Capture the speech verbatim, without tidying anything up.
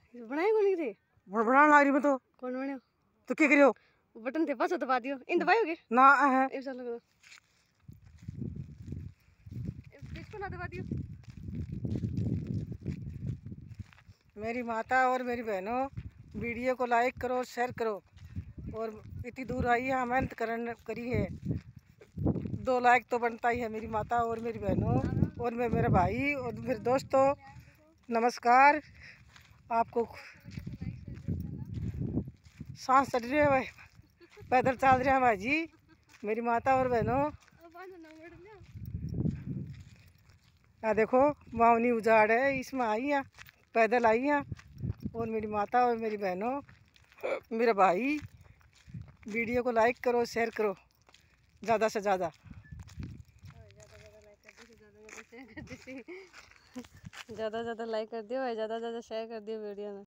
बनाए कौन रे बनाने लग रही मैं तो कौन बनायो तो क्या करियो बटन थे पास दबा दियो इन दबायोगे ना है ए चलो करो इसको ना दबा दियो। मेरी माता और मेरी बहनों वीडियो को लाइक करो शेयर करो और इतनी दूर आई है मेहनत करन करी है दो लाइक तो बनता ही है। मेरी माता और मेरी बहनों और मैं मेरा भाई और मेरे दोस्तों नमस्कार। आपको सांस चढ़ रही है भाई पैदल चल रहे हैं भाई जी मेरी माता और बहनों। आ देखो मावनी उजाड़ है इसमें आई है पैदल आई है और मेरी माता और मेरी बहनों मेरा भाई वीडियो को लाइक करो शेयर करो ज़्यादा से ज़्यादा ज़्यादा ज़्यादा लाइक कर दियो ज़्यादा ज़्यादा शेयर कर दियो वीडियो में।